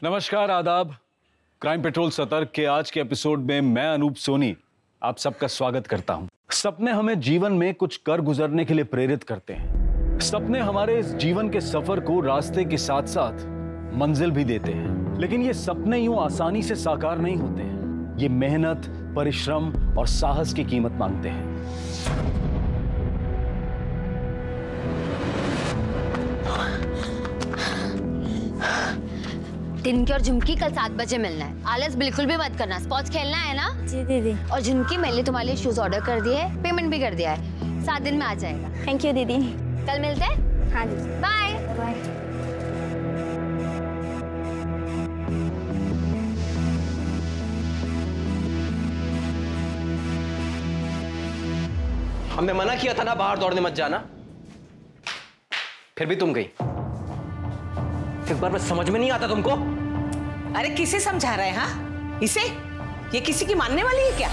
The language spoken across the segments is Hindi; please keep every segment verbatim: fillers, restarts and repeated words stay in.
नमस्कार, आदाब। क्राइम पेट्रोल सतर्क के आज के एपिसोड में मैं अनूप सोनी आप सबका स्वागत करता हूं। सपने हमें जीवन में कुछ कर गुजरने के लिए प्रेरित करते हैं। सपने हमारे इस जीवन के सफर को रास्ते के साथ साथ मंजिल भी देते हैं, लेकिन ये सपने यूं आसानी से साकार नहीं होते हैं। ये मेहनत, परिश्रम और साहस की कीमत मांगते हैं। टिनकी और झुमकी कल सात बजे मिलना है। आलस बिल्कुल भी मत करना। स्पॉट्स खेलना है ना? जी दीदी। और झुमकी, मैंने तुम्हारे लिए शूज ऑर्डर कर दिए हैं, पेमेंट भी कर दिया है, सात दिन में आ जाएगा। थैंक यू दीदी। कल मिलते हैं। हाँ जी, बाय बाय। हमने मना किया था ना बाहर दौड़ने मत जाना, फिर भी तुम गई। एक बार में समझ में नहीं आता तुमको? अरे किसे समझा रहे हैं? हाँ, इसे? ये किसी की मानने वाली है क्या?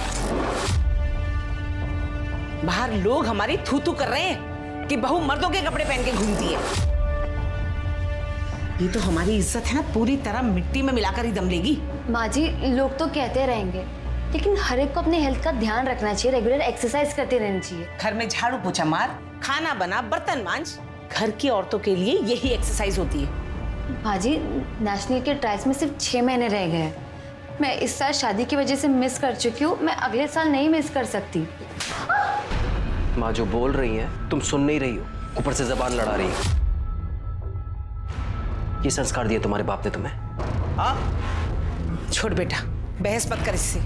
बाहर लोग हमारी थू थू कर रहे हैं कि बहू मर्दों के कपड़े पहन के घूमती है। ये तो हमारी इज्जत है ना, पूरी तरह मिट्टी में मिलाकर ही दम लेगी। माँ जी, लोग तो कहते रहेंगे, लेकिन हर एक को अपने हेल्थ का ध्यान रखना चाहिए, रेगुलर एक्सरसाइज करते रहना चाहिए। घर में झाड़ू पोछा मार, खाना बना, बर्तन मांज। घर की औरतों के लिए यही एक्सरसाइज होती है। भाजी, नेशनल के ट्रायल्स में सिर्फ छह महीने रह गए हैं। मैं इस साल शादी की वजह से मिस कर चुकी हूँ, मैं अगले साल नहीं मिस कर सकती। माँ जो बोल रही है तुम सुन नहीं रही हो, ऊपर से जबान लड़ा रही हो। ये संस्कार दिए तुम्हारे बाप ने तुम्हें? हाँ? छोड़ बेटा, बहस मत कर इससे।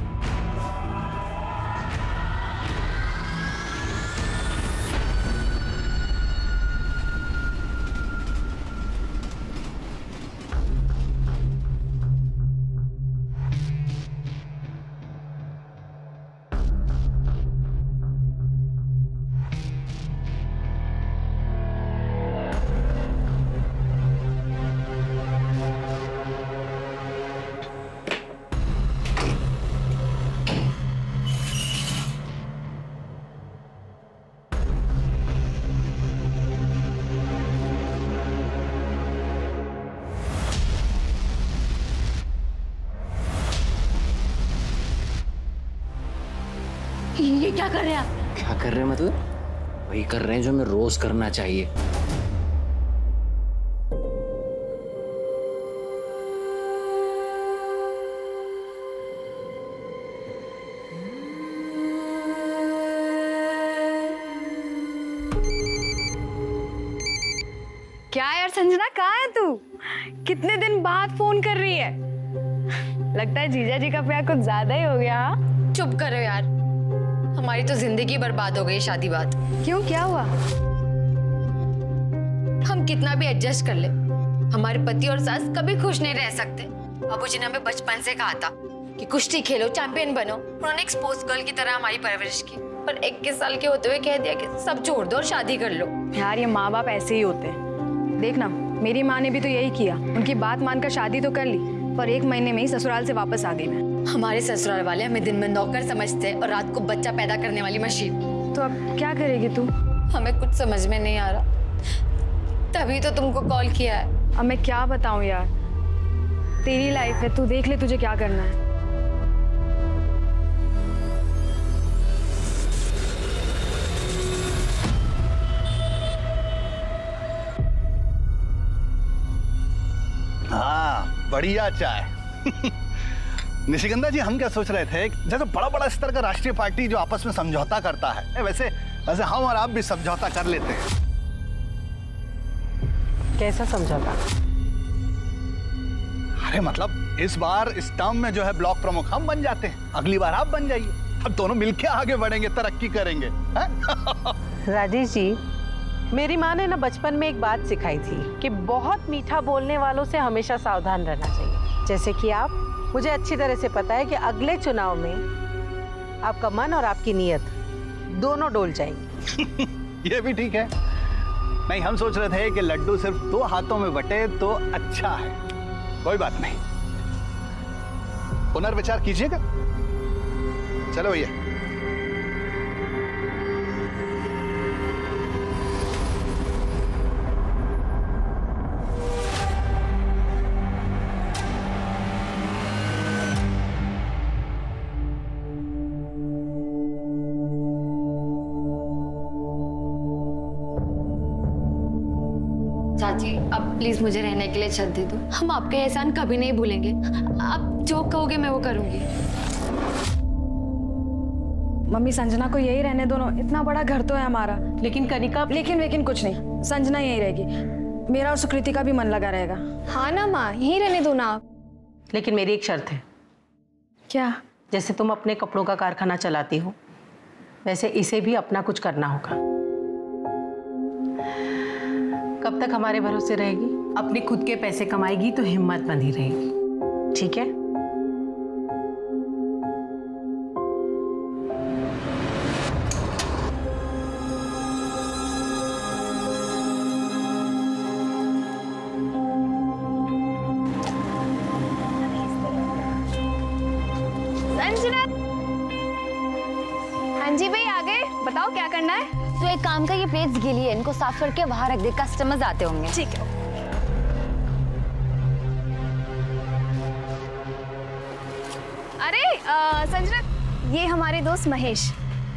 ये क्या कर रहे हैं आप? क्या कर रहे हैं मतलब? वही कर रहे हैं जो हमें रोज करना चाहिए। क्या यार संजना, कहाँ है तू? कितने दिन बाद फोन कर रही है? लगता है जीजा जी का प्यार कुछ ज्यादा ही हो गया। हाँ? चुप करो यार, हमारी तो जिंदगी बर्बाद हो गई शादी बाद। क्यों, क्या हुआ? हम कितना भी एडजस्ट कर ले, हमारे पति और सास कभी खुश नहीं रह सकते। बाबूजी ने हमें बचपन से कहा था कि कुश्ती खेलो, चैंपियन बनो। उन्होंने एक स्पोर्ट्स गर्ल की तरह हमारी परवरिश की, पर इक्कीस साल के होते हुए कह दिया कि सब छोड़ दो और शादी कर लो। यार ये माँ बाप ऐसे ही होते हैं। देखना, मेरी माँ ने भी तो यही किया। उनकी बात मानकर शादी तो कर ली, पर एक महीने में ही ससुराल से वापस आ गई मैं। हमारे ससुराल वाले हमें दिन में नौकर समझते हैं और रात को बच्चा पैदा करने वाली मशीन। तो अब क्या करेगी तू? हमें कुछ समझ में नहीं आ रहा, तभी तो तुमको कॉल किया है। अब मैं क्या बताऊं यार, तेरी लाइफ है, तू देख ले तुझे क्या करना है। हाँ, बढ़िया चाय। निशिगंधा जी, हम क्या सोच रहे थे, जैसे बड़ा बड़ा स्तर का राष्ट्रीय पार्टी जो आपस में समझौता करता है, वैसे वैसे हम और आप भी समझौता कर लेते हैं। कैसा समझौता? अरे मतलब इस बार इस टर्म में जो है ब्लॉक प्रमुख हम बन जाते हैं, अगली बार आप बन जाइए। अब दोनों मिलके आगे बढ़ेंगे, तरक्की करेंगे। राजेश जी, मेरी माँ ने ना बचपन में एक बात सिखाई थी कि बहुत मीठा बोलने वालों से हमेशा सावधान रहना चाहिए। जैसे कि आप, मुझे अच्छी तरह से पता है कि अगले चुनाव में आपका मन और आपकी नीयत दोनों डोल जाएंगी। ये भी ठीक है। नहीं, हम सोच रहे थे कि लड्डू सिर्फ दो हाथों में बटे तो अच्छा है। कोई बात नहीं, पुनर्विचार कीजिएगा। चलो भैया। चाची अब प्लीज मुझे रहने के लिए छत दे दो। हम आपके एहसान कभी नहीं भूलेंगे। आप जो कहोगे मैं वो करूंगी। मम्मी संजना को यही रहने दो ना, इतना बड़ा घर तो है हमारा। लेकिन कनिका, लेकिन लेकिन कुछ नहीं, संजना यही रहेगी। मेरा और सुकृति का भी मन लगा रहेगा। हाँ ना माँ, यही रहने दो ना आप। लेकिन मेरी एक शर्त है। क्या? जैसे तुम अपने कपड़ों का कारखाना चलाती हो, वैसे इसे भी अपना कुछ करना होगा। कब तक हमारे भरोसे रहेगी? अपने खुद के पैसे कमाएगी तो हिम्मत बंधी रहेगी, ठीक है? संजना, हाँ जी भाई आ गए, बताओ क्या करना है? तो एक काम का, ये प्लेट्स गीली है, इनको साफ करके बाहर रख दे, कस्टमर्स आते होंगे। ठीक है। अरे आ, संजना, ये हमारे दोस्त महेश।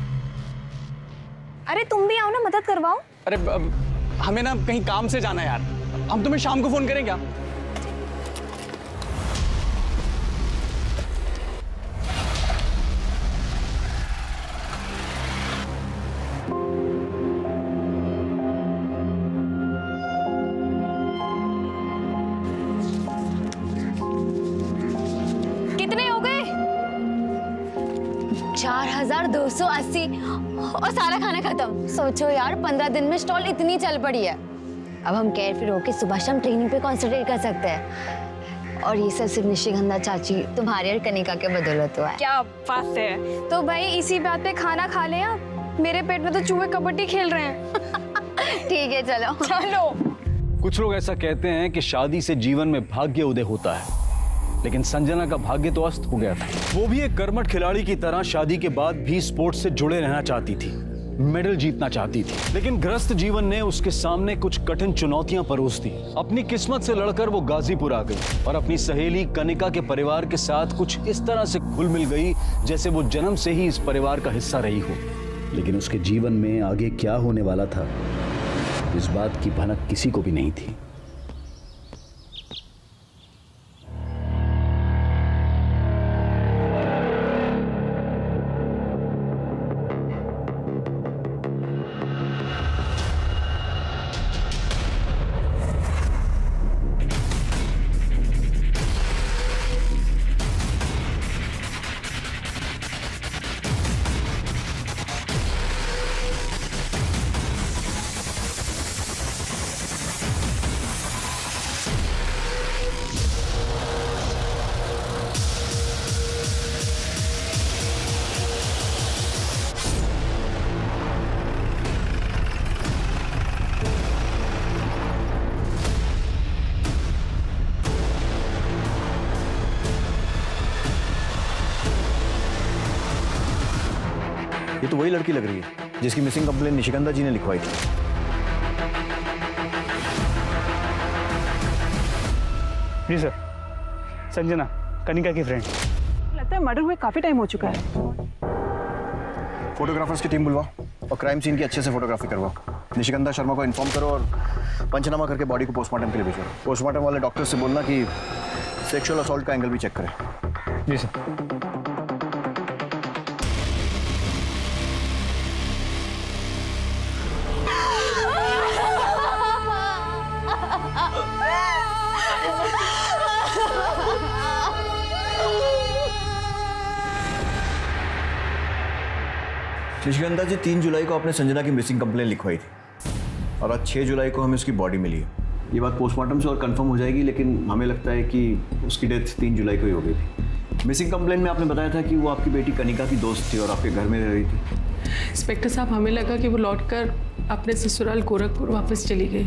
अरे तुम भी आओ ना, मदद करवाओ। अरे ब- हमें ना कहीं काम से जाना है यार, हम तुम्हें शाम को फोन करें क्या? कितने हो गए? चार हजार दो सौ अस्सी और सारा खाना खत्म। सोचो यार, पंद्रह दिन में स्टॉल इतनी चल पड़ी है। अब हम केयर फ्री होके सुबह शाम ट्रेनिंग पे कॉन्सेंट्रेट कर सकते हैं। और ये सब सिर्फ निशिगंधा चाची तुम्हारे और कनिका के बदौलत हुआ है। क्या बात है। तो भाई इसी बात पे खाना खा ले आप। मेरे पेट में तो चूहे कबड्डी खेल रहे हैं। ठीक है, चलो चलो। कुछ लोग ऐसा कहते हैं कि शादी से जीवन में भाग्य उदय होता है, लेकिन संजना का भाग्य तो अस्त हो गया था। वो भी एक कर्मठ खिलाड़ी की तरह शादी के बाद भी स्पोर्ट्स से जुड़े रहना चाहती थी, मेडल जीतना चाहती थी। लेकिन ग्रस्त जीवन ने उसके सामने कुछ कठिन चुनौतियां परोस दी। अपनी किस्मत से लड़कर वो गाजीपुर आ गई और अपनी सहेली कनिका के परिवार के साथ कुछ इस तरह से घुल मिल गई जैसे वो जन्म से ही इस परिवार का हिस्सा रही हो। लेकिन उसके जीवन में आगे क्या होने वाला था, इस बात की भनक किसी को भी नहीं थी। ये तो वही लड़की लग रही है जिसकी मिसिंग कंप्लेन निशिगंधा जी ने लिखवाई थी। जी सर, संजना, कनिका की फ्रेंड। लगता है मर्डर हुए काफी टाइम हो चुका है। फोटोग्राफर्स की टीम बुलवाओ और क्राइम सीन की अच्छे से फोटोग्राफी करवाओ। निशिगंधा शर्मा को इन्फॉर्म करो और पंचनामा करके बॉडी को पोस्टमार्टम के लिए भेजो। पोस्टमार्टम वाले डॉक्टर से बोलना कि सेक्सुअल असॉल्ट का एंगल भी चेक करें। जी सर। निशिगंधा जी तीन जुलाई को आपने संजना की मिसिंग कंप्लेन लिखवाई थी और आज छह जुलाई को हमें उसकी बॉडी मिली है। ये बात पोस्टमार्टम से और कंफर्म हो जाएगी, लेकिन हमें लगता है कि उसकी डेथ तीन जुलाई को ही हो गई थी। मिसिंग कंप्लेन में आपने बताया था कि वो आपकी बेटी कनिका की दोस्त थी और आपके घर में रह रही थी। इंस्पेक्टर साहब, हमें लगा कि वो लौटकर अपने ससुराल गोरखपुर वापस चली गई,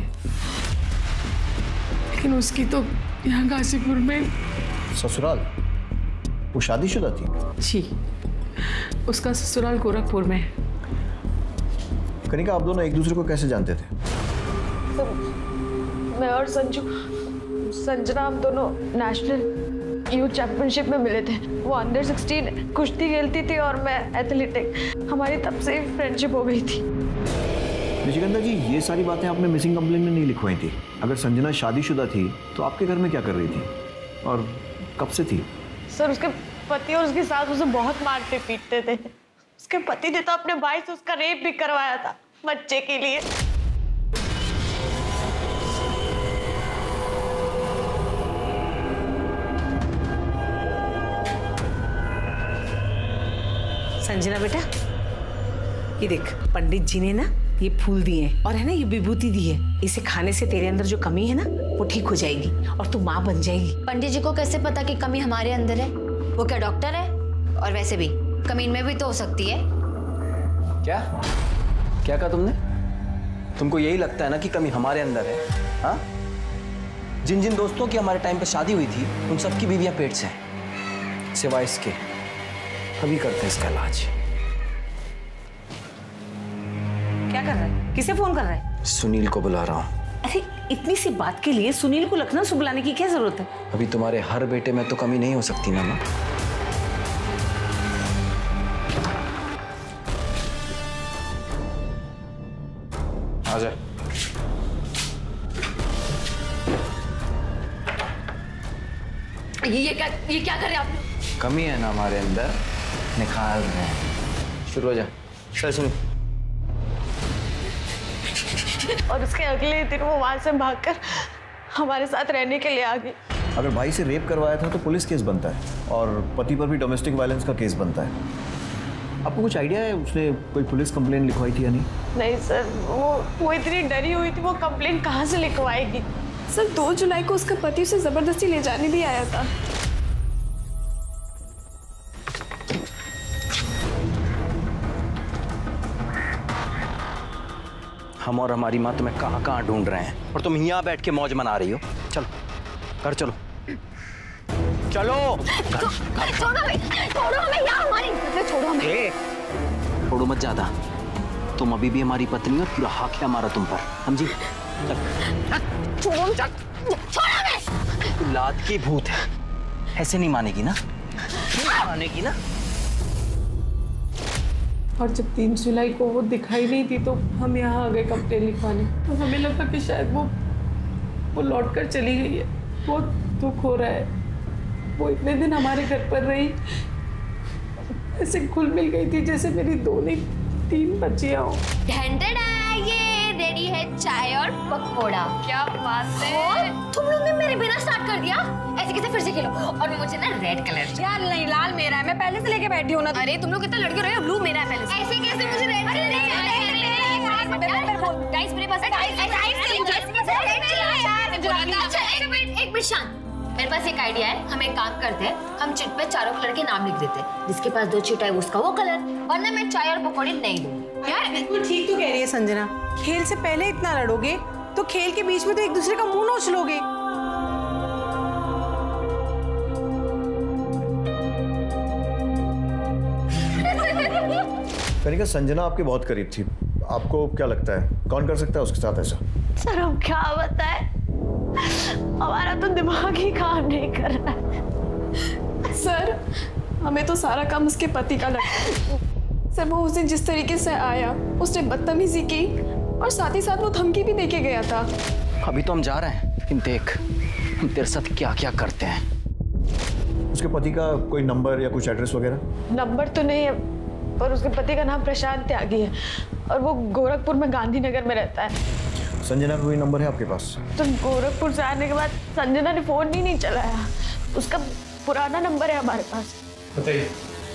लेकिन उसकी तो यहाँ गाजीपुर में। ससुराल? वो शादीशुदा थी? जी, उसका ससुराल गोरखपुर में। कनिका, आप दोनों एक दूसरे को कैसे जानते थे? तो मैं और संजू, संजना, हम दोनों नेशनल यूथ चैंपियनशिप में मिले थे। वो अंडर सिक्सटीन कुश्ती खेलती थी और मैं एथलेटिक। हमारी तब से फ्रेंडशिप हो गई थी। निशिगंधा जी, ये सारी बातें आपने मिसिंग कंप्लेंट में नहीं लिखवाई थी। अगर संजना शादीशुदा थी तो आपके घर में क्या कर रही थी और कब से थी? सर, उसके पति और उसकी सास उसे बहुत मारते पीटते थे। उसके पति ने तो अपने भाई से उसका रेप भी करवाया था बच्चे के लिए। संजना बेटा, ये देख, पंडित जी ने ना ये फूल दिए हैं और है ना ये विभूति दी है। इसे खाने से तेरे अंदर जो कमी है ना वो ठीक हो जाएगी और तू माँ बन जाएगी। पंडित जी को कैसे पता कि कमी हमारे अंदर है? वो क्या डॉक्टर है? और वैसे भी कमी इनमें भी तो हो सकती है। क्या क्या कहा तुमने? तुमको यही लगता है ना कि कमी हमारे अंदर है? हाँ, जिन जिन दोस्तों की हमारे टाइम पे शादी हुई थी उन सबकी बीवियां पेट से हैं, सिवाय इसके। अभी करते हैं इसका इलाज। क्या कर रहा है? किसे फोन कर रहा है? सुनील को बुला रहा हूँ। अरे इतनी सी बात के लिए सुनील को लखनऊ से बुलाने की क्या जरूरत है? अभी तुम्हारे हर बेटे में तो कमी नहीं हो सकती ना माँ। आजा। ये ये क्या ये क्या कर रहे हैं आप लोग? कमी है ना हमारे अंदर, निकाल रहे हैं। शुरू हो जा। चल सुन। और उसके अगले दिन वो वहां से भागकर हमारे साथ रहने के लिए आ गई। अगर भाई से रेप करवाया था तो पुलिस केस बनता है और पति पर भी डोमेस्टिक वायलेंस का केस बनता है। आपको कुछ आइडिया है उसने कोई पुलिस कंप्लेंट लिखवाई थी या नहीं? नहीं सर, वो वो इतनी डरी हुई थी, वो कंप्लेंट कहाँ से लिखवाएगी? सर, दो जुलाई को उसका पति उसे जबरदस्ती ले जाने भी आया था। हम और हमारी माँ तुम्हें कहाँ कहाँ ढूंढ रहे हैं और तुम यहाँ बैठ के मौज मना रही हो। चलो घर चलो चलो। छोड़ो हमें, छोड़ो हमें, यहाँ हमारी छोड़ो हमें। छोड़ो मत ज्यादा, तुम अभी भी हमारी पत्नी हो, पूरा हक है हमारा तुम पर, समझी? छोड़ो छोड़ो हमें। तू लात की भूत है, ऐसे नहीं मानेगी ना? मानेगी ना? और जब तीन जुलाई को वो दिखाई नहीं थी तो हम यहाँ आ गए कंप्लेन लिखवाने। तो हमें लगा कि शायद वो वो लौट कर चली गई है। बहुत दुख हो रहा है। वो इतने दिन हमारे घर पर रही, ऐसे घुल मिल गई थी जैसे मेरी दो नहीं तीन बच्चियां हो। ये रेडी है चाय और पकौड़ा। क्या बात है, तुम लोग ने मेरे बिना स्टार्ट कर दिया। ऐसे कैसे फिर से खेलो? और मुझे ना रेड कलर। यार नहीं, लाल मेरा है, मैं पहले से लेके बैठी हूँ ना। अरे तुम लोग कितना लड़के रहे हो, ब्लू मेरा है पहले से। ऐसे कैसे मुझे रेड कलर? गाइस मेरे पास एक मिनट शांत, मेरे पास एक आइडिया है। हम एक काम करते हैं, हम चिट पे चारों कलर के नाम लिख देते हैं। जिसके पास दो चिट है उसका वो कलर, वरना मैं चाय और पकौड़ी नहीं दूंगी। यार बिल्कुल ठीक तो कह रही है संजना। खेल से पहले इतना लड़ोगे तो खेल के बीच में तो एक दूसरे का मुंह नोच लोगे। कनिका, संजना आपके बहुत करीब थी। आपको क्या लगता है कौन कर सकता है उसके साथ ऐसा? सर हम क्या बताएं, हमारा तो दिमाग ही काम नहीं कर रहा है। सर, हमें तो सारा काम उसके पति का लगता है। सर, वो उस दिन जिस तरीके से आया, उसने बदतमीजी की और साथ ही साथ वो धमकी भी देके गया था। अभी तो हम जा रहे हैं, लेकिन देख हम तेरे साथ क्या क्या करते हैं। उसके पति का कोई नंबर या कुछ एड्रेस वगैरह? नंबर तो नहीं है, पर उसके पति का नाम प्रशांत त्यागी है और वो गोरखपुर में गांधीनगर में रहता है। संजना का कोई नंबर है आपके पास? तो गोरखपुर से आने के बाद संजना ने फोन ही नहीं चलाया। उसका पुराना नंबर है हमारे पास। बताइए।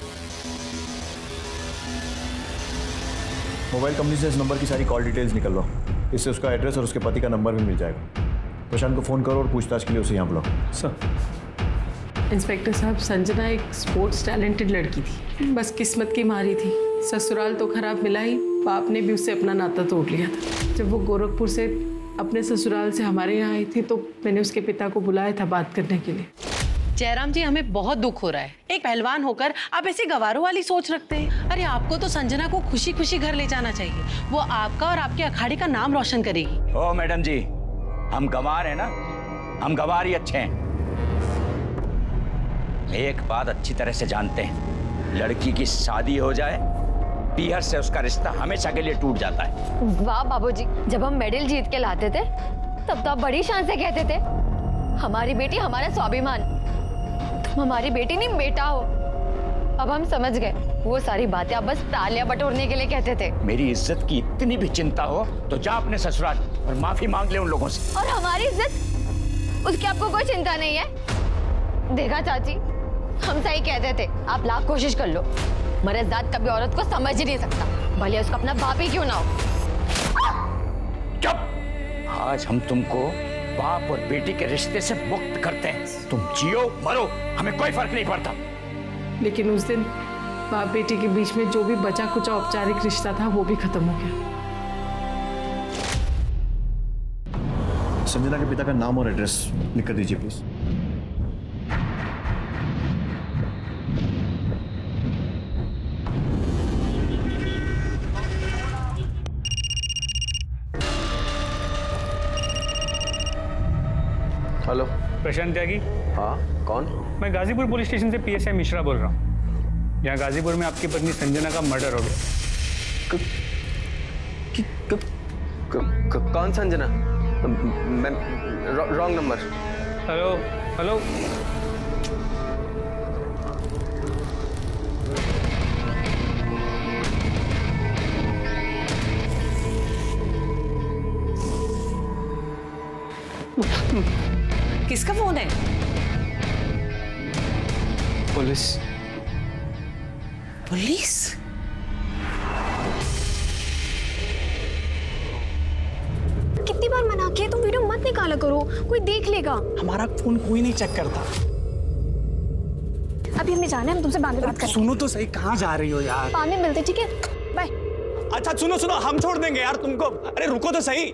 मोबाइल कंपनी से इस नंबर की सारी कॉल डिटेल्स निकलवाओ। इससे उसका एड्रेस और उसके पति का नंबर भी मिल जाएगा। प्रशांत को फोन करो और पूछताछ के लिए उसे यहाँ बुलाओ। सर। इंस्पेक्टर साहब, संजना एक स्पोर्ट्स टैलेंटेड लड़की थी, बस किस्मत की मारी थी। ससुराल तो खराब मिला ही, बाप ने भी उससे अपना नाता तोड़ लिया था। जब वो गोरखपुर से अपने ससुराल से हमारे यहाँ आई थी तो मैंने उसके पिता को बुलाया था बात करने के लिए। जयराम जी, हमें बहुत दुख हो रहा है। एक पहलवान होकर आप ऐसी गवारों वाली सोच रखते हैं। अरे आपको तो संजना को खुशी खुशी घर ले जाना चाहिए। वो आपका और आपके अखाड़े का नाम रोशन करेगी। ओ मैडम जी, हम गंवार हैं ना, हम गंवार ही अच्छे हैं। एक बात अच्छी तरह से जानते हैं, लड़की की शादी हो जाए पीहर से उसका रिश्ता हमेशा के लिए टूट जाता है। वाह बाबूजी, जब हम मेडल जीत के लाते थे तब तो आप बड़ी शान से कहते थे हमारी बेटी हमारा स्वाभिमान, तुम हमारी बेटी नहीं बेटा हो। अब हम समझ गए वो सारी बातें आप बस तालियां बटोरने के लिए कहते थे। मेरी इज्जत की इतनी भी चिंता हो तो जा अपने ससुराल और माफी मांग ले उन लोगों से। और हमारी इज्जत, उसकी आपको कोई चिंता नहीं है? देखा चाची, हम सही कहते थे, आप लाख कोशिश कर लो, मर्दात कभी औरत को समझ ही नहीं सकता, भले उसका अपना बाप ही क्यों ना हो। चुप! आज हम तुमको बाप और बेटी के रिश्ते से मुक्त करते हैं। तुम जियो मरो, हमें कोई फर्क नहीं पड़ता। लेकिन उस दिन बाप बेटी के बीच में जो भी बचा कुछ औपचारिक रिश्ता था वो भी खत्म हो गया। संजना के पिता का नाम और एड्रेस लिख कर दीजिए प्लीज। हेलो, प्रशांत त्यागी। हाँ, कौन? मैं गाजीपुर पुलिस स्टेशन से पीएसआई मिश्रा बोल रहा हूँ। यहाँ गाजीपुर में आपकी पत्नी संजना का मर्डर हो गया। क, क, क, क, क, कौन संजना? मैं रॉन्ग नंबर। हेलो हेलो किसका फोन है? पुलिस। पुलिस? कितनी बार मना किया, तुम वीडियो मत निकाला करो, कोई देख लेगा। हमारा फोन कोई नहीं चेक करता। अभी हमें जाना है, हम तुमसे बाद में बात करेंगे। सुनो तो सही, कहाँ जा रही हो यार? बाद में मिलते, ठीक है? बाय। अच्छा सुनो सुनो, हम छोड़ देंगे यार तुमको। अरे रुको तो सही।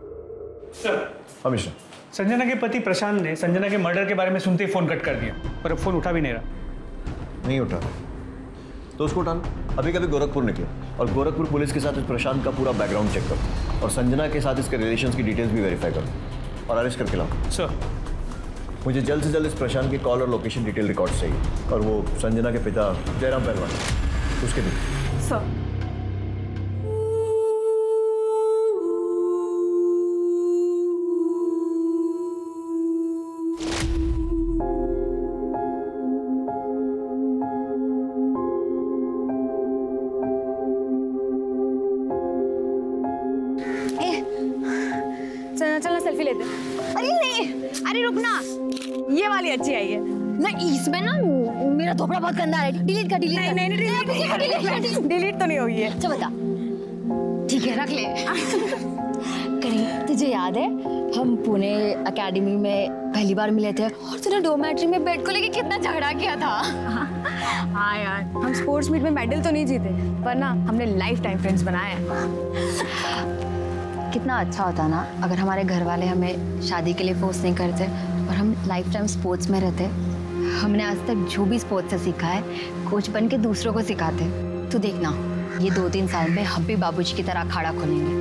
हमेशा संजना के पति प्रशांत ने संजना के मर्डर के बारे में सुनते ही फोन कट कर दिया, पर अब फोन उठा भी नहीं रहा। नहीं उठा तो उसको उठा लो। अभी कभी गोरखपुर निकलो और गोरखपुर पुलिस के साथ इस प्रशांत का पूरा बैकग्राउंड चेक करो और संजना के साथ इसके रिलेशंस की डिटेल्स भी वेरीफाई करो और अरेस्ट करके लाओ। सर, मुझे जल्द से जल्द इस प्रशांत की कॉल और लोकेशन डिटेल रिकॉर्ड चाहिए और वो संजना के पिता जयराम पहलवान उसके भी। सर चलना सेल्फी लेते हैं। अरे नहीं, अरे रुकना, ये वाली अच्छी आई है ना। इसमें ना मेरा थोपड़ा बहुत गंदा है, डिलीट कर। डिलीट नहीं नहीं डिलीट डिलीट तो नहीं होगी है। अच्छा बता, ठीक है रख ले। करीब तुझे याद है हम पुणे एकेडमी में पहली बार मिले थे और तूने डोमेट्री में बेड को लेके कितना झगड़ा किया था। हाँ यार, हम स्पोर्ट्स मीट में मेडल तो नहीं जीते पर ना हमने लाइफ टाइम फ्रेंड्स बनाए हैं। कितना अच्छा होता ना अगर हमारे घर वाले हमें शादी के लिए फोर्स नहीं करते और हम लाइफ टाइम स्पोर्ट्स में रहते। हमने आज तक जो भी स्पोर्ट्स से सीखा है कोच बन के दूसरों को सिखाते। तो देखना ये दो तीन साल में हम भी बाबूजी की तरह अखाड़ा खोलेंगे।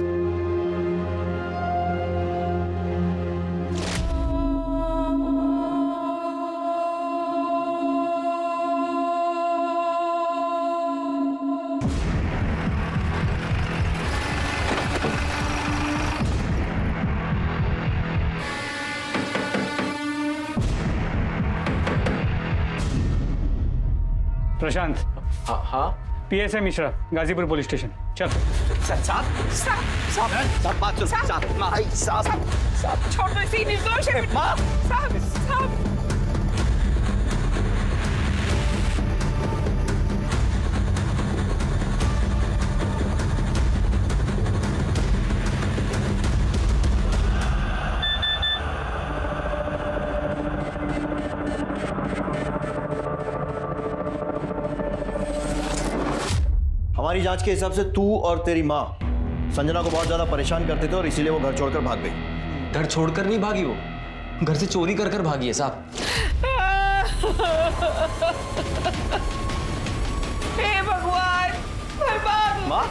प्रशांत। हाँ हाँ। PSI Mishra, Ghazipur police station. चल। साहब साहब साहब साहब बात सुन। साहब साहब साहब छोड़ दो, इसे निर्दोष है। माँ साहब साहब हमारी जांच के हिसाब से तू और तेरी माँ संजना को बहुत ज्यादा परेशान करते थे और इसीलिए वो घर छोड़कर भाग गई। घर छोड़कर नहीं भागी, वो घर से चोरी कर कर भागी है साहब। हे भगवान, बर्बाद माँ?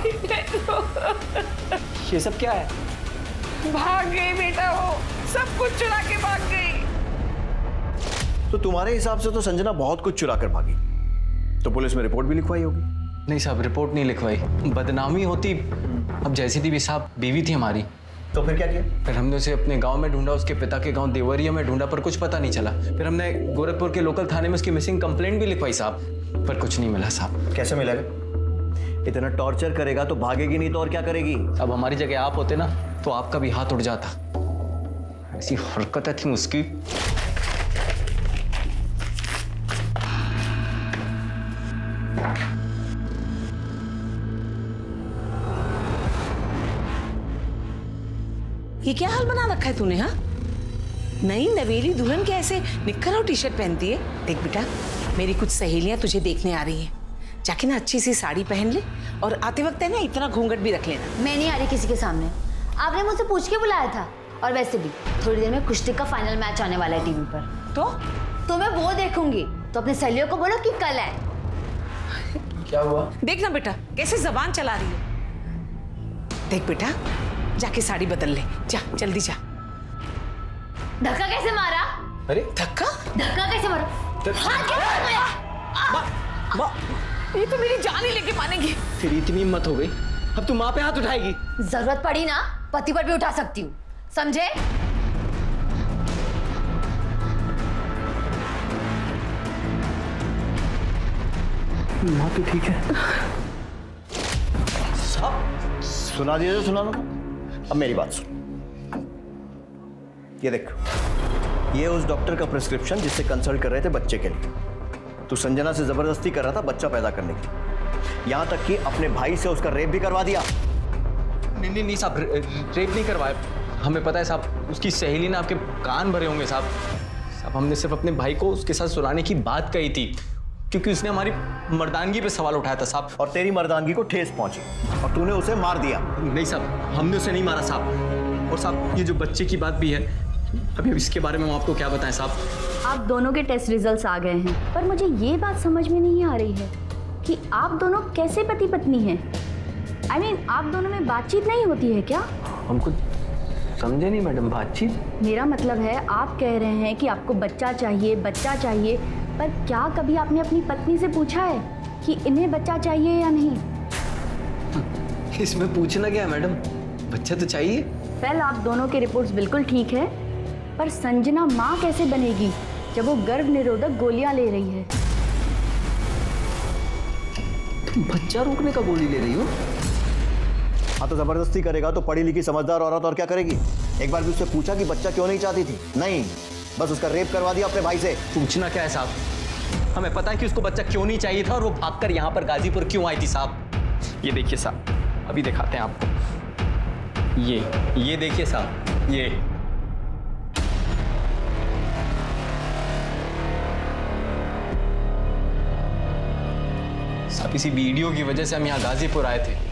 ये सब क्या है? भाग गई बेटा, वो सब कुछ चुरा के भाग गई। तो तुम्हारे हिसाब से तो संजना बहुत कुछ चुरा कर भागी, तो पुलिस में रिपोर्ट भी लिखवाई होगी। नहीं साहब, रिपोर्ट नहीं लिखवाई, बदनामी होती। अब जैसी थी भी साहब, बीवी थी हमारी। तो फिर क्या किया? फिर हमने उसे अपने गांव में ढूंढा, उसके पिता के गांव देवरिया में ढूंढा, पर कुछ पता नहीं चला। फिर हमने गोरखपुर के लोकल थाने में उसकी मिसिंग कंप्लेंट भी लिखवाई साहब, पर कुछ नहीं मिला साहब। कैसे मिलेगा? इतना टॉर्चर करेगा तो भागेगी नहीं तो और क्या करेगी? अब हमारी जगह आप होते ना तो आपका भी हाथ उड़ जाता। ऐसी हरकतें थी उसकी। ये क्या हाल बना रखा है तूने? हाँ, नई नवेली दुल्हन के ऐसे निक्कर और टी शर्ट पहनती है। देख बेटा, मेरी कुछ सहेलियां तुझे देखने आ रही हैं, जाके ना अच्छी सी साड़ी पहन ले और आते वक्त है ना इतना घूंघट भी रख लेना। मैं नहीं आ रही किसी के सामने, आपने मुझसे पूछ के बुलाया था। और वैसे भी थोड़ी देर में कुश्ती का फाइनल मैच आने वाला है टीवी पर, तो तो मैं वो देखूंगी। तो अपने सहेलियों को बोलो कि कल है। क्या हुआ? देख ना बेटा कैसे जबान चला रही है। देख बेटा, जाके साड़ी बदल ले, जा जल्दी जा। धक्का कैसे मारा? अरे धक्का? धक्का कैसे मारा? हाथ कैसे मारा? माँ, माँ, ये तो मेरी जान ही लेके मानेगी। तेरी इतनी हिम्मत हो गई, अब तू माँ पे हाथ उठाएगी? जरूरत पड़ी ना पति पर भी उठा सकती हूँ, समझे? माँ तो ठीक है। सब सुना दिया तो सुना लो। अब मेरी बात सुन, ये देख, ये उस डॉक्टर का प्रिस्क्रिप्शन जिससे कंसल्ट कर रहे थे बच्चे के लिए। तू संजना से जबरदस्ती कर रहा था बच्चा पैदा करने की, यहां तक कि अपने भाई से उसका रेप भी करवा दिया। नहीं नहीं नहीं साहब, रेप नहीं करवाया। हमें पता है साहब, उसकी सहेली ने आपके कान भरे होंगे साहब। साहब हमने सिर्फ अपने भाई को उसके साथ सुलाने की बात कही थी, क्योंकि उसने हमारी मर्दानगी पे सवाल उठाया था साहब। और तेरी मर्दानगी को ठेस पहुंची और तूने उसे मार दिया। नहीं साहब, हमने उसे नहीं मारा साहब। और साहब ये जो बच्चे की बात भी है, अभी इसके बारे में हम आपको क्या बताएं साहब? आप दोनों के टेस्ट रिजल्ट्स आ गए हैं, पर मुझे ये बात समझ में नहीं आ रही है कि आप दोनों कैसे पति पत्नी हैं। आई I मीन mean, आप दोनों में बातचीत नहीं होती है क्या? हम कुछ समझे नहीं मैडम। बातचीत? मेरा मतलब है, आप कह रहे हैं कि आपको बच्चा चाहिए बच्चा चाहिए, पर क्या कभी आपने अपनी पत्नी से पूछा है कि इन्हें बच्चा चाहिए या नहीं? इसमें पूछना क्या है मैडम, बच्चा तो चाहिए। वेल, आप दोनों के रिपोर्ट्स बिल्कुल ठीक है, पर संजना माँ कैसे बनेगी जब वो गर्भ निरोधक गोलियां ले रही है? तुम बच्चा रोकने का गोली ले रही हो? हाँ तो जबरदस्ती करेगा तो पढ़ी लिखी समझदार औरत और क्या करेगी? एक बार भी उससे पूछा कि बच्चा क्यों नहीं चाहती थी? नहीं, बस उसका रेप करवा दिया अपने भाई से। पूछना क्या है साहब, हमें पता है कि उसको बच्चा क्यों नहीं चाहिए था और वो भागकर यहाँ पर गाजीपुर क्यों आई थी साहब। ये देखिए साहब, अभी दिखाते हैं आपको। ये ये देखिए साहब, ये साहब इसी वीडियो की वजह से हम यहाँ गाजीपुर आए थे।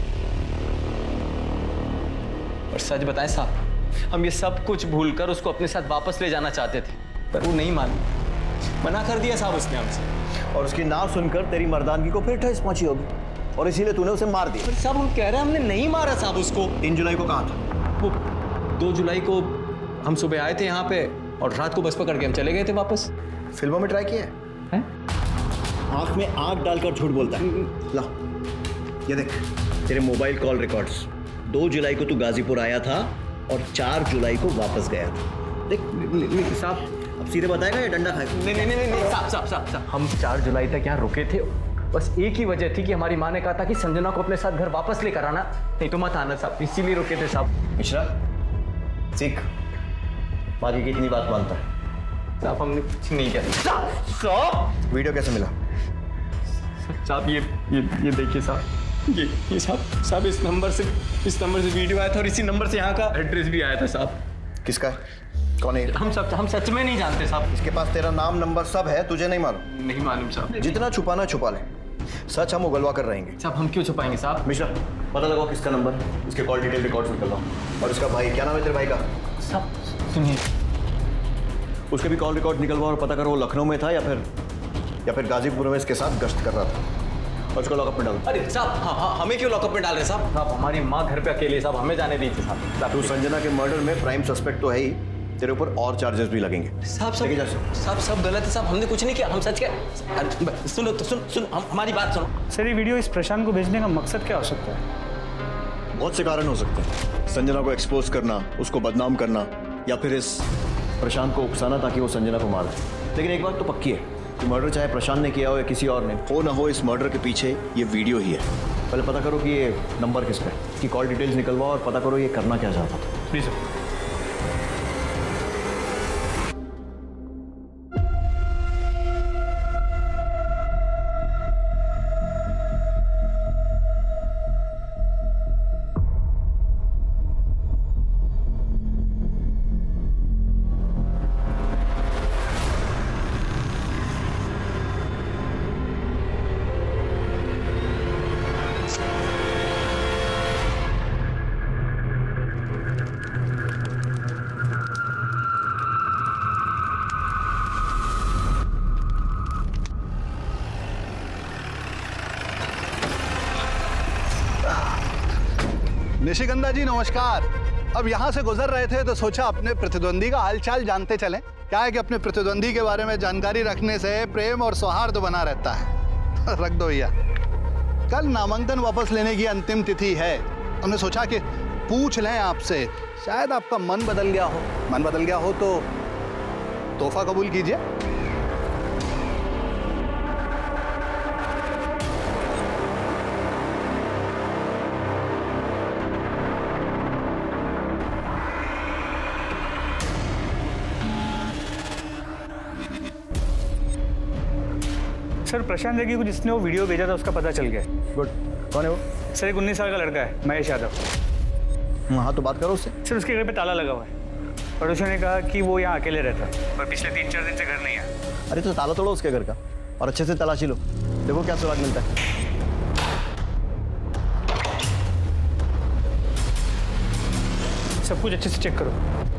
और सच बताएं साहब, हम ये सब कुछ भूलकर उसको अपने साथ वापस ले जाना चाहते थे, पर वो नहीं मानी, मना कर दिया साहब उसने हमसे। और उसकी नाम सुनकर तेरी मर्दानगी को फिर ठेस पहुंची होगी और इसीलिए तूने उसे मार दिया। साहब हम कह रहे हैं हमने नहीं मारा साहब उसको। तीन जुलाई को कहाँ था? वो दो जुलाई को हम सुबह आए थे यहाँ पे और रात को बस पकड़ के हम चले गए थे वापस। फिल्मों में ट्राई किया है? आंख में आंख डालकर झूठ बोलता है। ला, ये देख तेरे मोबाइल कॉल रिकॉर्ड्स। दो जुलाई को तू गाजीपुर आया था और चार जुलाई को वापस गया था। देख साहब, अब सीधे बताएगा या डंडा खाएगा? नहीं नहीं नहीं नहीं साहब साहब साहब साहब हम चार जुलाई तक यहाँ रुके थे, बस एक ही वजह थी कि हमारी माँ ने कहा था कि संजना को अपने साथ घर वापस लेकर आना, नहीं तो मत आना साहब, इसीलिए रुके थे साहब। मिश्रा सीख, बाकी कितनी बात मानता है? साहब हमने कुछ नहीं किया। साहब वीडियो कैसे मिला? साहब ये ये ये देखिए साहब, ये ये साहब साहब इस नंबर से इस नंबर से वीडियो आया था और इसी नंबर से यहाँ का एड्रेस भी आया था साहब। किसका है? कौन है? हम सब हम सच में नहीं जानते साहब। इसके पास तेरा नाम नंबर सब है, तुझे नहीं मालूम? नहीं मालूम साहब। जितना छुपाना छुपा ले, सच हम उगलवा कर रहेंगे। साहब हम क्यों छुपाएंगे साहब? मिश्रा पता लगाओ किसका नंबर, इसके कॉल डिटेल रिकॉर्ड्स निकलवाओ। और इसका भाई, क्या नाम है तेरे भाई का? साहब सुनिए, उसके भी कॉल रिकॉर्ड निकलवाओ और पता करो वो लखनऊ में था या फिर या फिर गाजीपुर में इसके साथ गश्त कर रहा था, और उसको लॉकअप में डालो। अरे साहब हाँ हाँ हमें क्यों लॉकअप में डाल रहे साहब? साहब हमारी माँ घर पे अकेले, साहब हमें जाने दी थी साहब। तू संजना के मर्डर में प्राइम सस्पेक्ट तो है ही, तेरे ऊपर और चार्जेस भी लगेंगे। साहब सब साहब सब गलत है साहब, हमने कुछ नहीं किया, हम सच कह। सुनो तो सुन सुन हम, हमारी बात सुनो। सर ये वीडियो इस प्रशांत को भेजने का मकसद क्या हो सकता है? बहुत से कारण हो सकते हैं। संजना को एक्सपोज करना, उसको बदनाम करना, या फिर इस प्रशांत को उकसाना ताकि वो संजना को मारे। लेकिन एक बात तो पक्की है कि मर्डर चाहे प्रशांत ने किया हो या किसी और ने, हो ना हो इस मर्डर के पीछे ये वीडियो ही है। पहले पता करो कि ये नंबर किसका है, कि कॉल डिटेल्स निकलवाओ और पता करो ये करना क्या चाहता था। Please sir. निशिगंधा जी नमस्कार। अब यहाँ से गुजर रहे थे तो सोचा अपने प्रतिद्वंदी का हालचाल जानते चलें। क्या है कि अपने प्रतिद्वंदी के बारे में जानकारी रखने से प्रेम और सौहार्द बना रहता है। रख दो भैया। कल नामांकन वापस लेने की अंतिम तिथि है। हमने सोचा कि पूछ लें आपसे, शायद आपका मन बदल गया हो। मन बदल गया हो तो तोहफा कबूल कीजिए। सर प्रशांत नेगी को जिसने वो वीडियो भेजा था उसका पता चल गया। गुड। कौन है वो? सर एक उन्नीस साल का लड़का है, महेश यादव। हाँ तो बात करो उससे। सर उसके घर पे ताला लगा हुआ है और उसने कहा कि वो यहाँ अकेले रहता है और पिछले तीन चार दिन से घर नहीं आया। अरे तो ताला तोड़ो उसके घर का और अच्छे से तलाशी लो, देखो क्या सुराग मिलता है। सब कुछ अच्छे से चेक करो।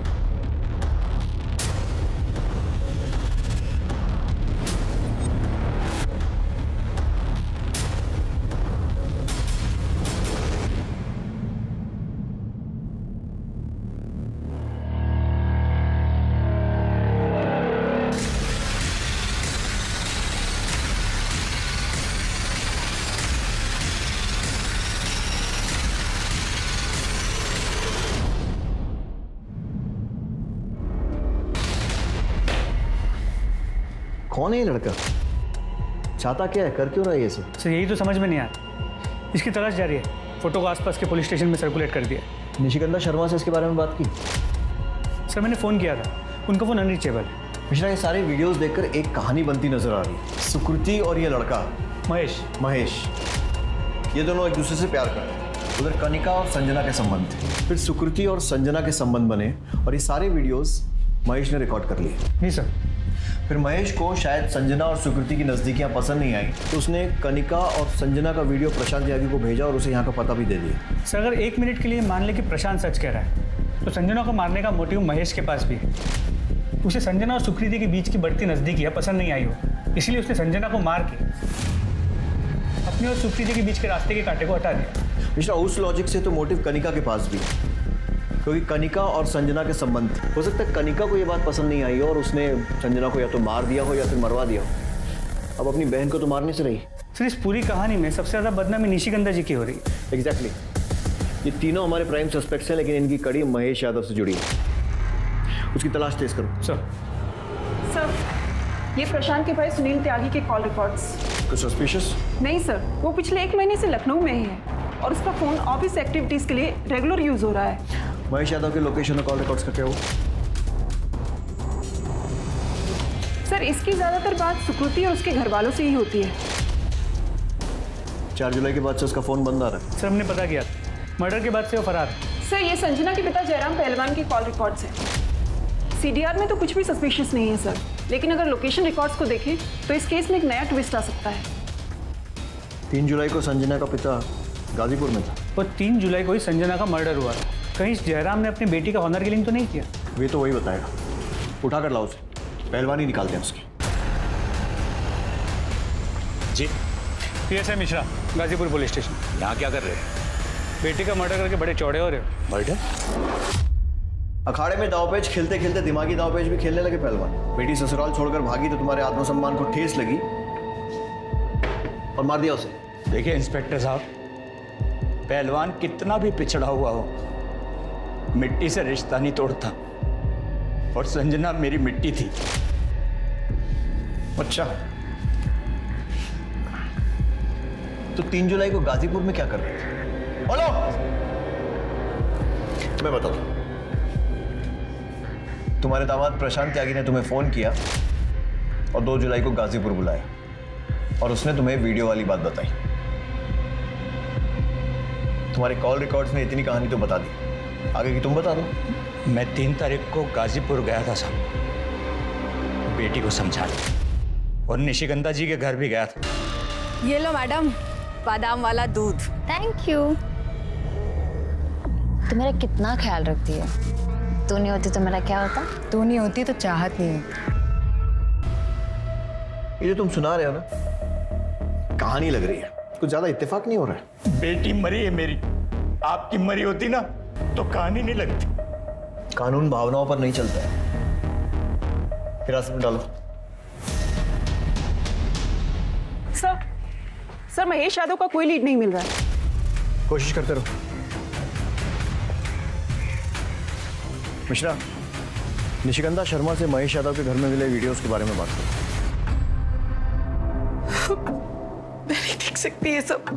कौन है ये लड़का? चाहता क्या है, कर क्यों रहा है ये सब? सर यही तो समझ में नहीं आता। इसकी तलाश जारी है। फोटो को आसपास के पुलिस स्टेशन में सर्कुलेट कर दिया। निशिगंधा शर्मा से इसके बारे में बात की? सर मैंने फ़ोन किया था, उनका फ़ोन अनरीचेबल है। मिश्रा ये सारे वीडियोस देखकर एक कहानी बनती नजर आ रही है। सुकृति और ये लड़का महेश महेश ये दोनों एक दूसरे से प्यार करते हैं। उधर कनिका और संजना के संबंध थे, फिर सुकृति और संजना के संबंध बने और ये सारे वीडियोस महेश ने रिकॉर्ड कर लिए। जी सर। फिर महेश को शायद संजना और सुकृति की नज़दीकियाँ पसंद नहीं आई तो उसने कनिका और संजना का वीडियो प्रशांत यागी को भेजा और उसे यहाँ का पता भी दे दिया। सर अगर एक मिनट के लिए मान ले कि प्रशांत सच कह रहा है तो संजना को मारने का मोटिव महेश के पास भी है। उसे संजना और सुकृति के बीच की बढ़ती नज़दीकियाँ पसंद नहीं आई हो, इसलिए उसने संजना को मार के अपने और सुकृति के बीच के रास्ते के कांटे को हटा दिया। मिश्रा उस लॉजिक से तो मोटिव कनिका के पास भी है, क्योंकि कनिका और संजना के संबंध हो सकता है कनिका को ये बात पसंद नहीं आई हो और उसने संजना को या तो मार दिया हो या फिर मरवा दिया हो। अब अपनी बहन को तो मारने से रही। सर इस पूरी कहानी में सबसे ज़्यादा बदनामी निशिगंधा जी की हो रही है। Exactly exactly. ये तीनों हमारे प्राइम सस्पेक्ट्स हैं, लेकिन इनकी कड़ी महेश यादव से जुड़ी है। उसकी तलाश तेज करो। सर सर ये प्रशांत के भाई सुनील त्यागी के कॉल रिकॉर्ड्स। कुछ सस्पिशियस? नहीं सर, वो पिछले एक महीने से लखनऊ में ही है और उसका फोन ऑफिस एक्टिविटीज के लिए रेगुलर यूज हो रहा है। महेश यादव के लोकेशन और कॉल रिकॉर्ड्स का क्या हो? सर इसकी ज्यादातर बात सुकृति और उसके घर वालों से ही होती है। चार जुलाई के बाद से उसका फोन बंद आ रहा है। सर हमने पता किया, मर्डर के बाद से वो फरार है। सर ये संजना के पिता जयराम पहलवान के कॉल रिकॉर्ड्स हैं। सीडीआर में तो कुछ भी सस्पिशियस नहीं है सर, लेकिन अगर लोकेशन रिकॉर्ड्स को देखें तो इस केस में एक नया ट्विस्ट आ सकता है। तीन जुलाई को संजना का पिता गाजीपुर में था और तीन जुलाई को ही संजना का मर्डर हुआ। कहीं जयराम ने अपनी बेटी का ऑनर किलिंग तो नहीं किया? वे तो वही बताएगा। उठा कर लाओ उसे, पहलवानी निकालते हैं उसकी। जी PSI Mishra, Ghazipur police station. यहाँ क्या कर रहे हैं? बेटी का मर्डर करके बड़े चौड़े हो रहे हो। मर्डर? अखाड़े में दावपेच खेलते खेलते दिमागी दावपेच भी खेलने लगे पहलवान। बेटी ससुराल छोड़कर भागी तो तुम्हारे आत्मसम्मान को ठेस लगी और मार दिया उसे। देखिए इंस्पेक्टर साहब, पहलवान कितना भी पिछड़ा हुआ हो, मिट्टी से रिश्ता नहीं तोड़ता, और संजना मेरी मिट्टी थी। अच्छा, तो तीन जुलाई को गाजीपुर में क्या कर रहे थे? बोलो, मैं बताता हूं। तुम्हारे दामाद प्रशांत त्यागी ने तुम्हें फोन किया और दो जुलाई को गाजीपुर बुलाया, और उसने तुम्हें वीडियो वाली बात बताई। तुम्हारे कॉल रिकॉर्ड्स ने इतनी कहानी तो बता दी, आगे की तुम बता दो। मैं तीन तारीख को गाजीपुर गया था साहब, बेटी को समझाने, और निशिगंधा जी के घर भी गया था। ये लो मैडम, बादाम वाला दूध। Thank you. तू मेरा कितना ख्याल रखती है। तू नहीं होती तो मेरा क्या होता? तू नहीं होती तो चाहत नहीं होती। ये जो तुम सुना रहे हो ना, कहानी लग रही है, कुछ ज्यादा इत्तेफाक नहीं हो रहा है। बेटी मरी है मेरी, आपकी मरी होती ना तो कहानी नहीं लगती। कानून भावनाओं पर नहीं चलता है। हिरासत में डालो। सर सर महेश यादव का कोई लीड नहीं मिल रहा है। कोशिश करते रहो। मिश्रा, निशिगंधा शर्मा से महेश यादव के घर में मिले वीडियोस के बारे में बात करो। मैं नहीं देख सकती ये सब।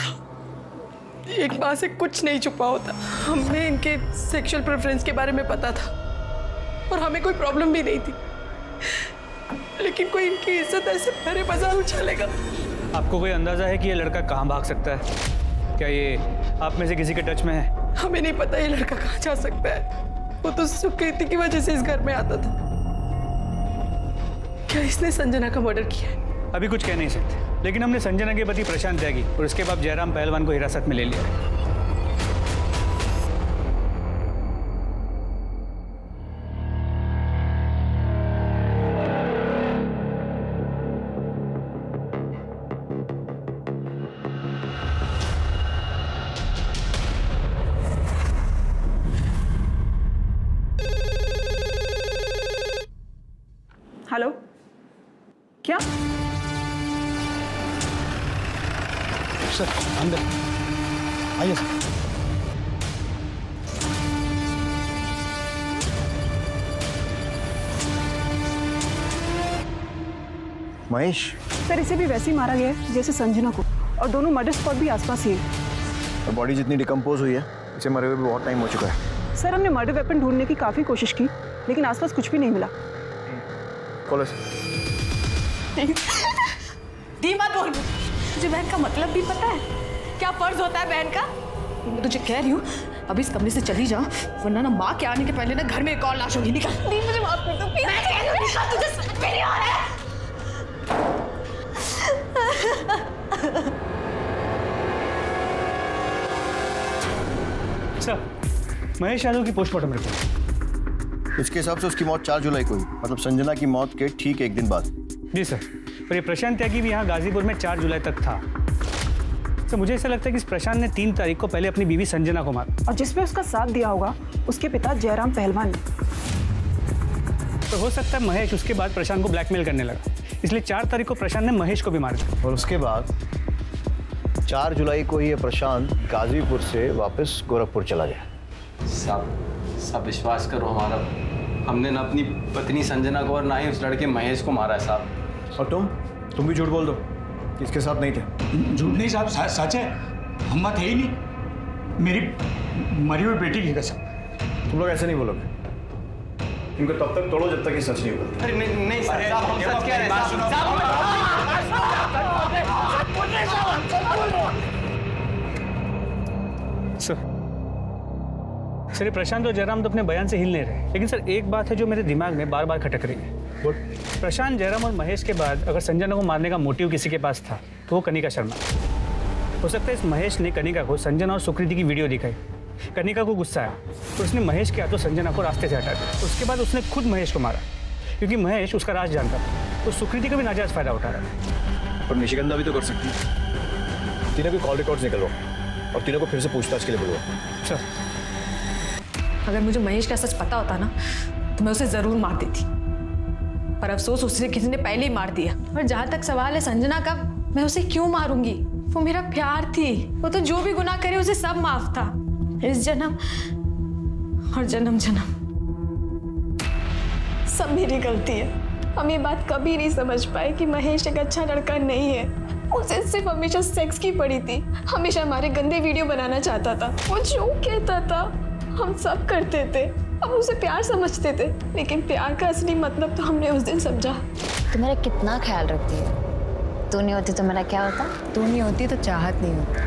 एक माँ से कुछ नहीं छुपा होता। हमें इनके सेक्सुअल प्रेफरेंस के बारे में पता था और हमें कोई प्रॉब्लम भी नहीं थी, लेकिन कोई इनकी इज्जत ऐसे भरे बाजार उछालेगा। आपको कोई अंदाजा है कि ये लड़का कहाँ भाग सकता है? क्या ये आप में से किसी के टच में है? हमें नहीं पता ये लड़का कहाँ जा सकता है। वो तो सुकृति की वजह से इस घर में आता था। क्या इसने संजना का मर्डर किया है? अभी कुछ कह नहीं सकते, लेकिन हमने संजना के पति प्रशांत त्यागी और उसके बाद जयराम पहलवान को हिरासत में ले लिया। हेलो, क्या? सर अंदर आइए सर। महेश, सर इसे भी वैसे ही मारा गया है जैसे संजना को, और दोनों मर्डर स्पॉट भी आसपास ही है। बॉडी जितनी डिकम्पोज हुई है, इसे मरे हुए भी बहुत टाइम हो चुका है। सर हमने मर्डर वेपन ढूंढने की काफी कोशिश की, लेकिन आसपास कुछ भी नहीं मिला। कॉलेज दी मत बोल, तुझे बहन का मतलब भी पता है? क्या फर्ज होता है बहन का? मैं तुझे कह रही हूँ अभी इस कमरे से चली जा, वरना ना माँ के आने के पहले ना घर में एक और लाश होगी। निकल। दी मुझे माफ कर दो प्लीज। मैं कह रही हूँ निकल, तुझे समझ में नहीं आ रहा है। सर, महेश यादव की पोस्टमार्टम रिपोर्ट। इसके हिसाब से उसकी मौत चार जुलाई को हुई, मतलब संजना की मौत के ठीक एक दिन बाद। जी सर, और ये प्रशांत त्यागी भी यहाँ गाजीपुर में चार जुलाई तक था। सर मुझे ऐसा लगता है कि इस प्रशांत ने तीन तारीख को पहले अपनी बीवी संजना को मारा, और जिसमें उसका साथ दिया होगा उसके पिता जयराम पहलवान ने। तो हो सकता है महेश उसके बाद प्रशांत को ब्लैकमेल करने लगा, इसलिए चार तारीख को प्रशांत ने महेश को भी मार दिया। और उसके बाद चार जुलाई को ये प्रशांत गाजीपुर से वापस गोरखपुर चला गया। साहब साहब विश्वास करो हमारा, हमने ना अपनी पत्नी संजना को और ना ही उस लड़के महेश को मारा है साहब। और तुम तुम भी झूठ बोल दो, इसके साथ नहीं थे। झूठ नहीं साहब, सच है, हम थे ही नहीं। मेरी मरी हुई बेटी की कसम। तुम लोग ऐसे नहीं बोलोगे, इनको तब तक तोड़ो जब तक ये सच नहीं होगा। अरे नहीं नहीं साहब, हम सच कह रहे हैं सर। सर ये प्रशांत और जयराम तो अपने बयान से हिल नहीं रहे, लेकिन सर एक बात है जो मेरे दिमाग में बार बार खटक रही है। प्रशांत, जयराम और महेश के बाद अगर संजना को मारने का मोटिव किसी के पास था तो वो कनिका शर्मा। हो सकता है इस महेश ने कनिका को संजना और सुकृति की वीडियो दिखाई, कनिका को गुस्सा आया तो उसने महेश के हाथों संजना को रास्ते से हटा दिया। उसके बाद उसने खुद महेश को मारा, क्योंकि महेश उसका राज जानता था, तो सुकृति का भी नाजायज फायदा उठा रहा था। और निशिगंधा भी तो कर सकती है। तीनों के कॉल रिकॉर्ड्स निकलवाओ और तीनों को फिर से पूछताछ के लिए बुलवाओ। सर अगर मुझे महेश का सच पता होता ना तो मैं उसे जरूर मार देती, पर अफसोस उसे किसी ने पहले ही मार दिया। और जहां तक सवाल है संजना का, मैं उसे क्यों मारूंगी? वो मेरा प्यार थी, वो तो जो भी गुनाह करे उसे सब माफ था, इस जन्म और जन्म जन्म सब मेरी गलती है। हम ये बात कभी नहीं समझ पाए कि महेश एक अच्छा लड़का नहीं है। उसे सिर्फ हमेशा सेक्स की पड़ी थी, हमेशा हमारे गंदे वीडियो बनाना चाहता था। वो जो कहता था हम सब करते थे, हम उसे प्यार समझते थे, लेकिन प्यार का असली मतलब तो हमने उस दिन समझा। तू मेरा कितना ख्याल रखती है। तू नहीं होती तो मेरा क्या होता? तू नहीं होती तो चाहत नहीं होती।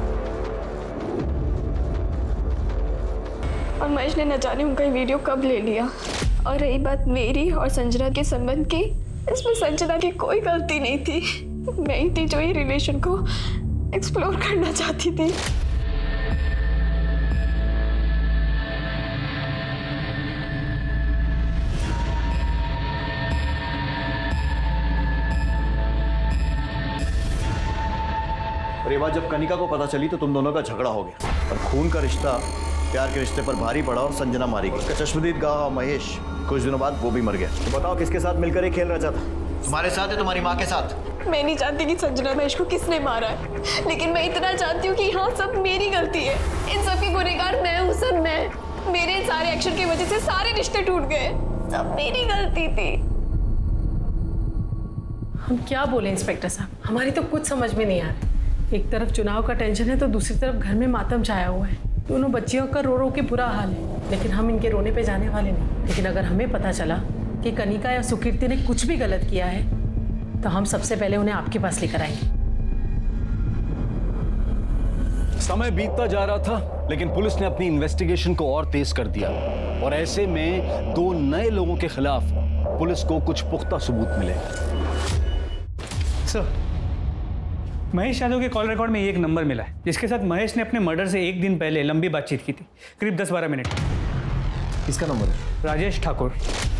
और महेश ने न जाने उनका वीडियो कब ले लिया। और रही बात मेरी और संजना के संबंध की, इसमें संजना की कोई गलती नहीं थी। मैं ही थी जो ये रिलेशन को एक्सप्लोर करना चाहती थी। और ये बात जब कनिका को पता चली तो तुम दोनों का झगड़ा हो गया और खून का रिश्ता प्यार के रिश्ते पर भारी पड़ा और संजना मारी गई। उसका चश्मदीद गाँव महेश कुछ दिनों बाद वो भी मर गया। तो बताओ किसके साथ मिलकर ये खेल रचा था? तुम्हारे साथ है, तुम्हारी माँ के साथ? मैं नहीं जानती कि संजना महेश को किसने मारा है, लेकिन मैं इतना जानती हूँ कि यहाँ सब मेरी गलती है। इन सब की गुनहगार मैं हूँ, सब मैं। मेरे सारे एक्शन की वजह से सारे रिश्ते टूट गए, सब मेरी गलती थी। हम क्या बोले इंस्पेक्टर साहब, हमारी तो कुछ समझ में नहीं आ रहा। एक तरफ चुनाव का टेंशन है तो दूसरी तरफ घर में मातम छाया हुआ है। दोनों बच्चियों का रो रो के बुरा हाल है, लेकिन हम इनके रोने पे जाने वाले नहीं। लेकिन अगर हमें पता चला कि कनिका या सुकीर्ति ने कुछ भी गलत किया है तो हम सबसे पहले उन्हें आपके पास लेकर आएंगे। समय बीतता जा रहा था, लेकिन पुलिस ने अपनी इन्वेस्टिगेशन को और तेज कर दिया और ऐसे में दो नए लोगों के खिलाफ पुलिस को कुछ पुख्ता सबूत मिले। सर, महेश यादव के कॉल रिकॉर्ड में एक नंबर मिला है जिसके साथ महेश ने अपने मर्डर से एक दिन पहले लंबी बातचीत की थी, करीब दस बारह मिनट। किसका नंबर है? राजेश ठाकुर।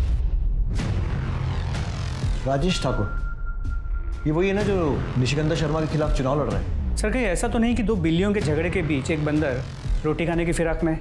राजेश ठाकुर, ये वही है ना जो निशिगंधा शर्मा के खिलाफ चुनाव लड़ रहे हैं? सर, कहीं ऐसा तो नहीं कि दो बिल्लियों के झगड़े के बीच एक बंदर रोटी खाने की फिराक में?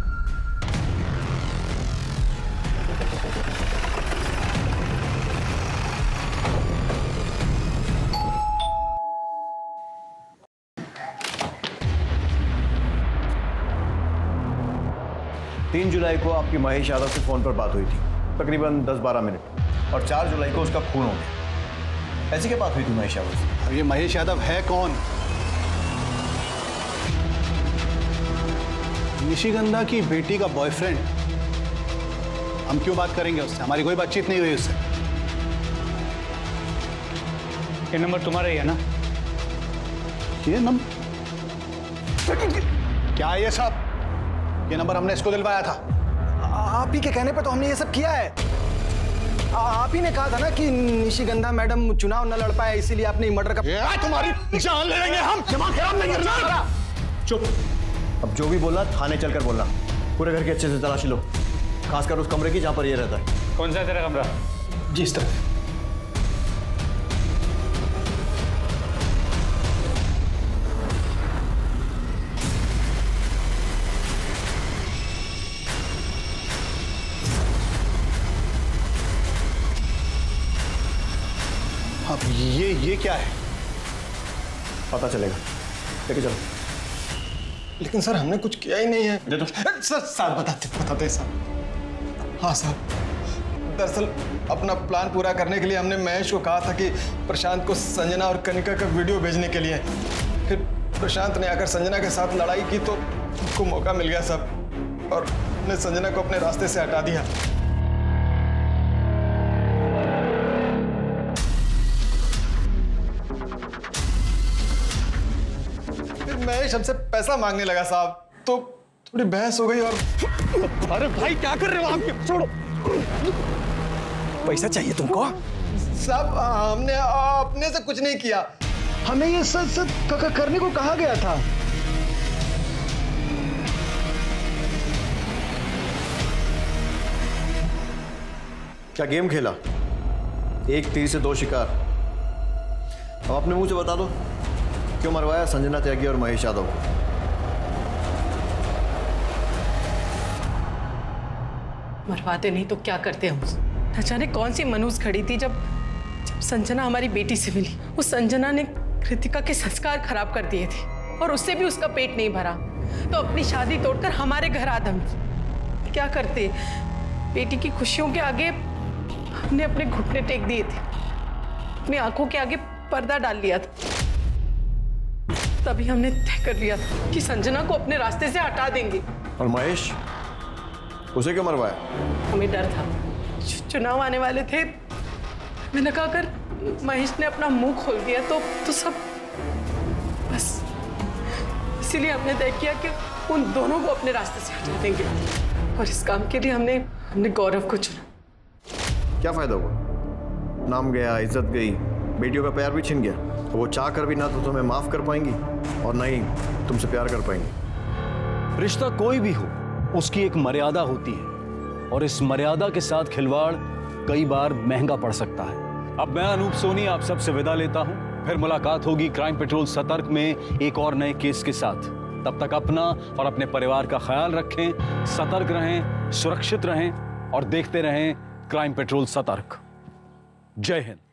तीन जुलाई को आपकी महेश यादव से फोन पर बात हुई थी, तकरीबन दस बारह मिनट, और चार जुलाई को उसका खून हो गया। ऐसी क्या बात हुई थी महेश यादव से? अब ये महेश यादव है कौन? निशिगंधा की बेटी का बॉयफ्रेंड। हम क्यों बात करेंगे उससे? हमारी कोई बातचीत नहीं हुई उससे। ये नंबर तुम्हारा ही है ना? ये नंबर क्या है ये सब? ये नंबर हमने इसको दिलवाया था। आप ही के कहने पर तो हमने ये सब किया है। आ, आप ही ने कहा था ना कि निशिगंधा मैडम चुनाव न लड़ पाए, इसीलिए आपने मर्डर का। तुम्हारी जान ले लेंगे हम, दिमाग खराब नहीं करना। चुप। अब जो भी बोलना थाने चलकर बोलना। पूरे घर की अच्छे से तलाशी लो, खासकर उस कमरे की जहां पर ये रहता है। कौन सा तेरा कमरा? जी इस तरफ। अब ये ये क्या है? पता चलेगा, लेके चलो। लेकिन सर हमने कुछ किया ही नहीं है। दे दो। सर साहब बताते बताते साहब। हाँ साहब, दरअसल अपना प्लान पूरा करने के लिए हमने महेश को कहा था कि प्रशांत को संजना और कनिका का वीडियो भेजने के लिए। फिर प्रशांत ने आकर संजना के साथ लड़ाई की तो उनको मौका मिल गया साहब, और ने संजना को अपने रास्ते से हटा दिया। महेश हमसे पैसा मांगने लगा साहब, तो थोड़ी बहस हो गई। और अरे भाई क्या कर रहे हो आप? छोड़ो। पैसा चाहिए तुमको? साहब हमने अपने से कुछ नहीं किया, हमें ये सच सच करने को कहा गया था। क्या गेम खेला? एक तीर से दो शिकार। अब अपने मुंह से बता दो, क्यों मरवाया संजना त्यागी और महेश यादव को? मरवाते नहीं तो क्या करते हम? न जाने कौन सी मनूस खड़ी थी जब जब संजना हमारी बेटी से मिली। उस संजना ने कृतिका के संस्कार खराब कर दिए थे और उससे भी उसका पेट नहीं भरा तो अपनी शादी तोड़कर हमारे घर आदम। क्या करते? बेटी की खुशियों के आगे हमने अपने घुटने टेक दिए थे, अपनी आंखों के आगे पर्दा डाल लिया था। तभी हमने तय कर लिया था कि संजना को अपने रास्ते से हटा देंगे। और महेश, उसे क्यों मरवाया? हमें डर था, चुनाव आने वाले थे। मैंने कहा अगर महेश ने अपना मुंह खोल दिया तो तो सब बस, इसीलिए हमने तय किया कि उन दोनों को अपने रास्ते से हटा देंगे। और इस काम के लिए हमने हमने गौरव को चुना। क्या फायदा हुआ? नाम गया, इज्जत गई, बेटियों का प्यार भी छिन गया। तो वो चाह कर भी ना तो तुम्हें माफ कर पाएंगी और ना ही तुमसे प्यार कर पाएंगी। रिश्ता कोई भी हो, उसकी एक मर्यादा होती है और इस मर्यादा के साथ खिलवाड़ कई बार महंगा पड़ सकता है। अब मैं अनूप सोनी आप सबसे विदा लेता हूं। फिर मुलाकात होगी क्राइम पेट्रोल सतर्क में एक और नए केस के साथ। तब तक अपना और अपने परिवार का ख्याल रखें, सतर्क रहें, सुरक्षित रहें और देखते रहें क्राइम पेट्रोल सतर्क। जय हिंद।